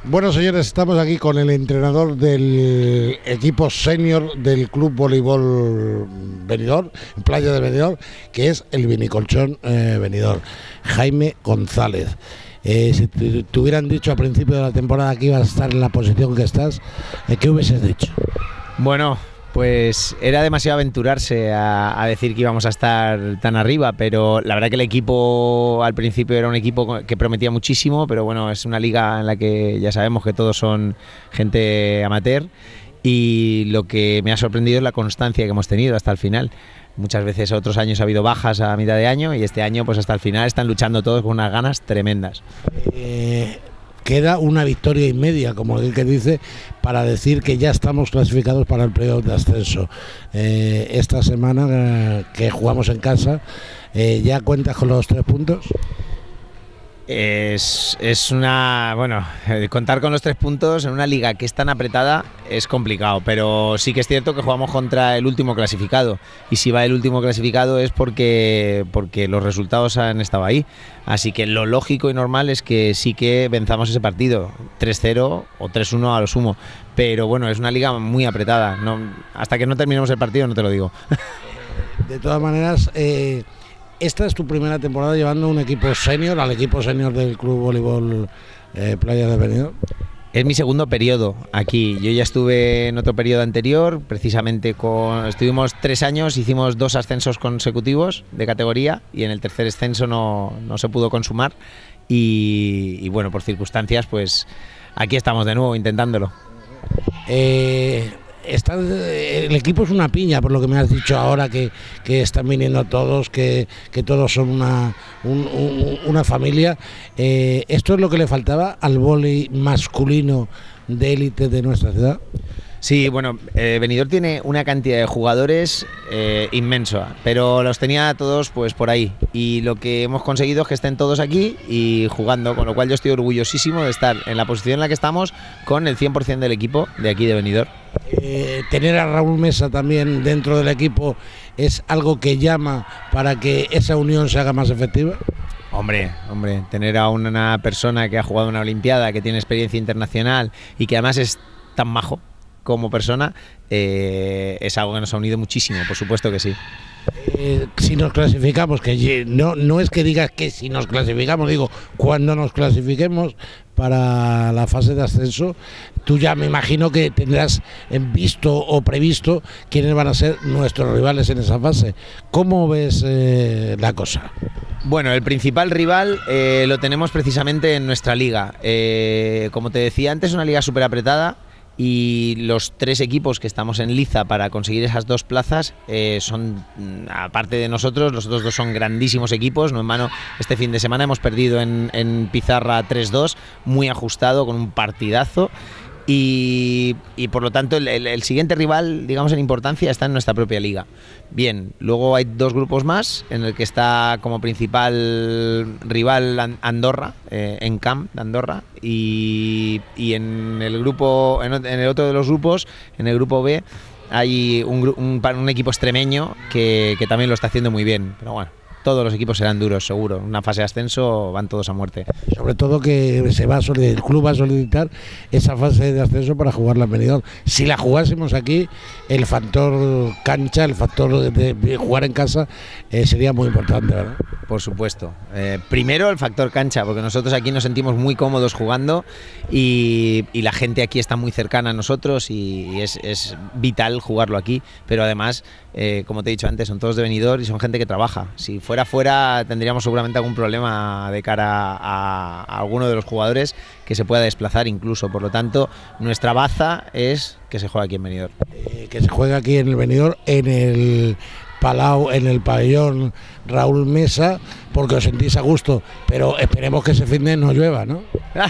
Bueno, señores, estamos aquí con el entrenador del equipo senior del Club Voleibol Benidorm, en Playa de Benidorm, que es el Vinicolchón Benidorm, Jaime González. Si te hubieran dicho al principio de la temporada que ibas a estar en la posición que estás, ¿qué hubieses dicho? Bueno, pues era demasiado aventurarse a decir que íbamos a estar tan arriba, pero la verdad que el equipo al principio era un equipo que prometía muchísimo, pero bueno, es una liga en la que ya sabemos que todos son gente amateur y lo que me ha sorprendido es la constancia que hemos tenido hasta el final. Muchas veces otros años ha habido bajas a mitad de año y este año pues hasta el final están luchando todos con unas ganas tremendas. Queda una victoria y media, como el que dice, para decir que ya estamos clasificados para el playoff de ascenso. Esta semana que jugamos en casa, ¿ya cuentas con los 3 puntos? Es una... Bueno, contar con los 3 puntos en una liga que es tan apretada es complicado, pero sí que es cierto que jugamos contra el último clasificado y si va el último clasificado es porque los resultados han estado ahí, así que lo lógico y normal es que sí que venzamos ese partido 3-0 o 3-1 a lo sumo, pero bueno, es una liga muy apretada, no, hasta que no terminemos el partido no te lo digo. De todas maneras, esta es tu primera temporada llevando un equipo senior al equipo senior del Club Voleibol Playa de Benidorm. Es mi segundo periodo aquí. Yo ya estuve en otro periodo anterior, precisamente estuvimos 3 años, hicimos 2 ascensos consecutivos de categoría y en el tercer ascenso no se pudo consumar y bueno, por circunstancias, pues aquí estamos de nuevo intentándolo. El equipo es una piña, por lo que me has dicho ahora, que están viniendo todos, que todos son una familia. ¿Esto es lo que le faltaba al vóley masculino de élite de nuestra ciudad? Sí, bueno, Benidorm tiene una cantidad de jugadores inmensa, pero los tenía todos pues por ahí y lo que hemos conseguido es que estén todos aquí y jugando, con lo cual yo estoy orgullosísimo de estar en la posición en la que estamos con el 100% del equipo de aquí de Benidorm. Tener a Raúl Mesa también dentro del equipo es algo que llama para que esa unión se haga más efectiva. Hombre, tener a una persona que ha jugado una Olimpiada, que tiene experiencia internacional y que además es tan majo como persona, es algo que nos ha unido muchísimo, por supuesto que sí. Si nos clasificamos, que no es que digas que si nos clasificamos, digo, cuando nos clasifiquemos para la fase de ascenso, tú ya me imagino que tendrás visto o previsto quiénes van a ser nuestros rivales en esa fase. ¿Cómo ves la cosa? Bueno, el principal rival lo tenemos precisamente en nuestra liga. Como te decía antes, es una liga súper apretada. Y los 3 equipos que estamos en liza para conseguir esas 2 plazas son, aparte de nosotros, los otros 2 son grandísimos equipos. No en vano, este fin de semana hemos perdido en Pizarra 3-2, muy ajustado, con un partidazo. Y por lo tanto el siguiente rival, digamos en importancia, está en nuestra propia liga. Bien, luego hay 2 grupos más en el que está como principal rival Andorra, en Camp de Andorra, y en el grupo, en el otro de los grupos, en el grupo B, hay un equipo extremeño que también lo está haciendo muy bien, pero bueno, todos los equipos serán duros, seguro. En una fase de ascenso van todos a muerte. Sobre todo que el club va a solicitar esa fase de ascenso para jugarla en Benidorm. Si la jugásemos aquí, el factor cancha, el factor de jugar en casa sería muy importante, ¿verdad? Por supuesto. Primero el factor cancha, porque nosotros aquí nos sentimos muy cómodos jugando y la gente aquí está muy cercana a nosotros y es vital jugarlo aquí, pero además, como te he dicho antes, son todos de Benidorm y son gente que trabaja. Si fuera tendríamos seguramente algún problema de cara a alguno de los jugadores que se pueda desplazar incluso. Por lo tanto, nuestra baza es que se juegue aquí en Benidorm. Que se juegue aquí en el Benidorm, en el Palau, en el pabellón Raúl Mesa, porque os sentís a gusto, pero esperemos que ese fin de no llueva, ¿no?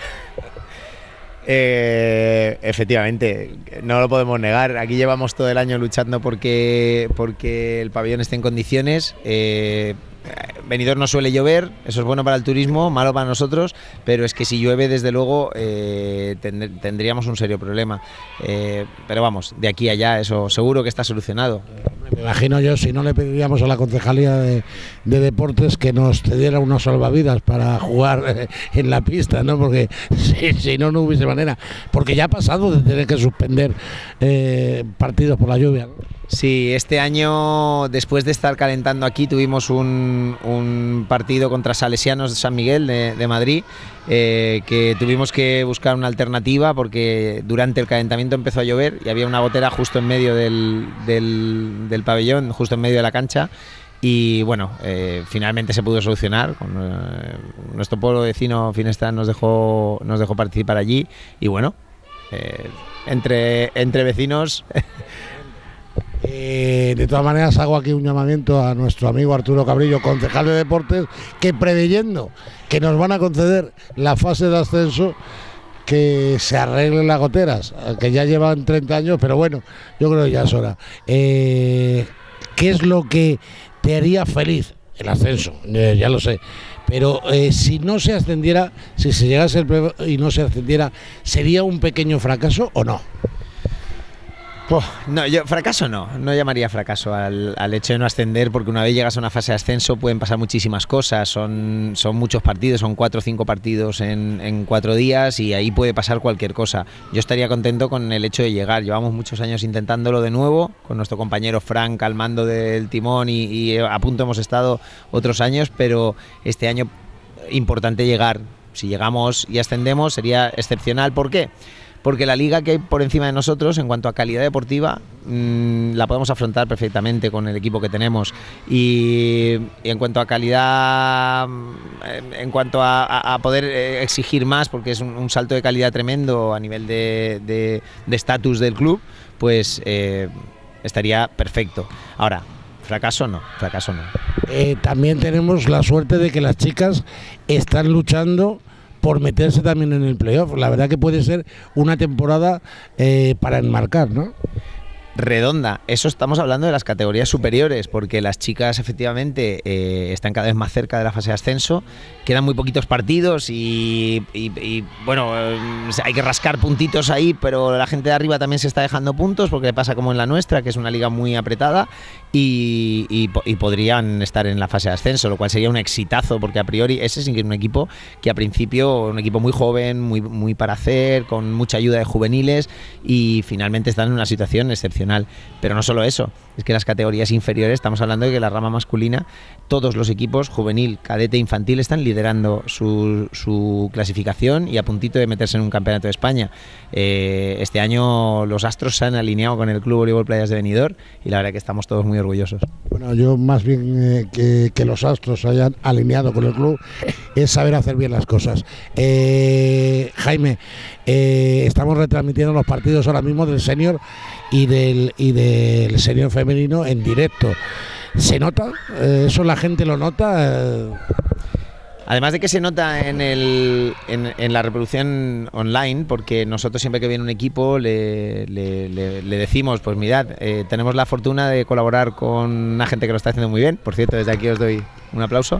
Efectivamente, no lo podemos negar. Aquí llevamos todo el año luchando porque el pabellón esté en condiciones. Benidorm no suele llover, eso es bueno para el turismo, malo para nosotros, pero es que si llueve, desde luego, tendríamos un serio problema. Pero vamos, de aquí a allá, eso seguro que está solucionado. Me imagino yo, si no le pediríamos a la Concejalía de Deportes que nos cediera unos salvavidas para jugar en la pista, ¿no? Porque si no, no hubiese manera. Porque ya ha pasado de tener que suspender partidos por la lluvia, ¿no? Sí, este año, después de estar calentando aquí, tuvimos un partido contra Salesianos de San Miguel de Madrid, que tuvimos que buscar una alternativa porque durante el calentamiento empezó a llover y había una gotera justo en medio del pabellón, justo en medio de la cancha. Y bueno, finalmente se pudo solucionar. Nuestro pueblo vecino Finestrat nos dejó participar allí y bueno, entre vecinos. De todas maneras, hago aquí un llamamiento a nuestro amigo Arturo Cabrillo, concejal de Deportes, que preveyendo que nos van a conceder la fase de ascenso, que se arreglen las goteras, que ya llevan 30 años, pero bueno, yo creo que ya es hora. ¿Qué es lo que te haría feliz? El ascenso, ya lo sé, pero si no se ascendiera, si se llegase el pleno y no se ascendiera, ¿sería un pequeño fracaso o no? No, yo fracaso no llamaría fracaso al hecho de no ascender, porque una vez llegas a una fase de ascenso pueden pasar muchísimas cosas, son muchos partidos, son 4 o 5 partidos en 4 días y ahí puede pasar cualquier cosa. Yo estaría contento con el hecho de llegar, llevamos muchos años intentándolo de nuevo, con nuestro compañero Frank al mando del timón y a punto hemos estado otros años, pero este año importante llegar. Si llegamos y ascendemos sería excepcional. ¿Por qué? Porque la liga que hay por encima de nosotros, en cuanto a calidad deportiva, la podemos afrontar perfectamente con el equipo que tenemos. Y en cuanto a calidad, en cuanto a poder exigir más, porque es un salto de calidad tremendo a nivel de estatus del club, pues estaría perfecto. Ahora, fracaso no. También tenemos la suerte de que las chicas están luchando por meterse también en el playoff. La verdad que puede ser una temporada para enmarcar, ¿no? Redonda, eso estamos hablando de las categorías superiores, porque las chicas efectivamente están cada vez más cerca de la fase de ascenso, quedan muy poquitos partidos y bueno, hay que rascar puntitos ahí, pero la gente de arriba también se está dejando puntos, porque pasa como en la nuestra, que es una liga muy apretada y podrían estar en la fase de ascenso, lo cual sería un exitazo, porque a priori ese sí que es un equipo que a principio, un equipo muy joven, muy para hacer, con mucha ayuda de juveniles y finalmente están en una situación excepcional. Pero no solo eso, es que las categorías inferiores, estamos hablando de que la rama masculina, todos los equipos juvenil, cadete e infantil están liderando su clasificación y a puntito de meterse en un campeonato de España. Este año los astros se han alineado con el Club Voleibol Playas de Benidorm y la verdad que estamos todos muy orgullosos. Bueno, yo más bien que los astros se hayan alineado con el club es saber hacer bien las cosas. Jaime, estamos retransmitiendo los partidos ahora mismo del senior y del senior femenino en directo. ¿Se nota? ¿Eso la gente lo nota? Además de que se nota en la reproducción online, porque nosotros siempre que viene un equipo le decimos, pues mirad, tenemos la fortuna de colaborar con una gente que lo está haciendo muy bien, por cierto, desde aquí os doy un aplauso.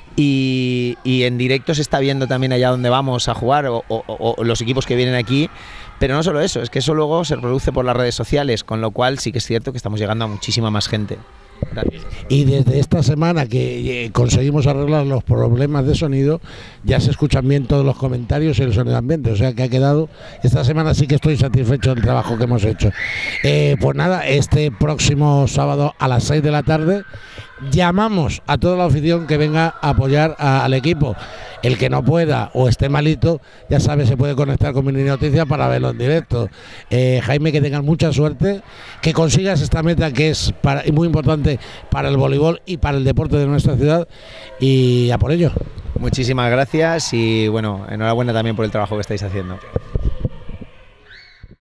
Y en directo se está viendo también allá donde vamos a jugar o los equipos que vienen aquí, pero no solo eso, es que eso luego se reproduce por las redes sociales, con lo cual sí que es cierto que estamos llegando a muchísima más gente. Gracias. Y desde esta semana que conseguimos arreglar los problemas de sonido, ya se escuchan bien todos los comentarios y el sonido ambiente, o sea que ha quedado, esta semana sí que estoy satisfecho del trabajo que hemos hecho. Pues nada, este próximo sábado a las 6 de la tarde llamamos a toda la afición que venga a apoyar al equipo. El que no pueda o esté malito, ya sabe, se puede conectar con Mini Noticias para verlo en directo. Jaime, que tengas mucha suerte, que consigas esta meta que es muy importante para el voleibol y para el deporte de nuestra ciudad, y a por ello. Muchísimas gracias y bueno, enhorabuena también por el trabajo que estáis haciendo.